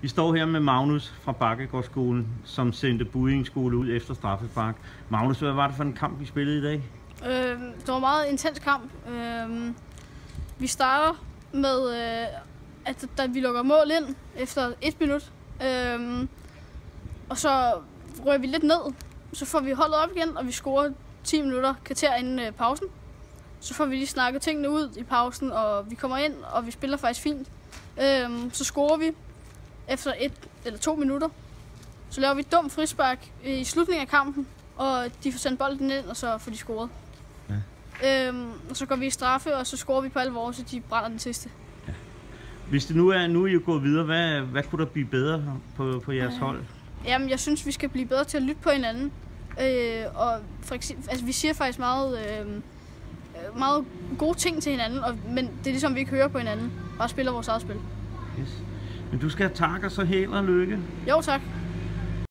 Vi står her med Magnus fra Bakkegårdsskolen, som sendte Buddingskole ud efter straffespark. Magnus, hvad var det for en kamp, vi spillede i dag? Det var en meget intens kamp. Vi starter med, at da vi lukker mål ind efter 1 minut. Og så rører vi lidt ned. Så får vi holdet op igen, og vi scorer 10 minutter, kvarter inden pausen. Så får vi lige snakket tingene ud i pausen, og vi kommer ind, og vi spiller faktisk fint. Så scorer vi efter 1 eller 2 minutter. Så laver vi et dumt frispark i slutningen af kampen, og de får sendt bolden ind, og så får de scoret. Ja. Og så går vi i straffe, og så scorer vi på alvor, så de brænder den sidste. Ja. Hvis det nu er I gået videre, hvad kunne der blive bedre på jeres hold? Jamen, jeg synes, vi skal blive bedre til at lytte på hinanden. Og for eksempel, altså, vi siger faktisk meget gode ting til hinanden, men det er ligesom, vi ikke hører på hinanden. Bare spiller vores eget spil. Yes. Men du skal takke og så held og lykke. Jo, tak.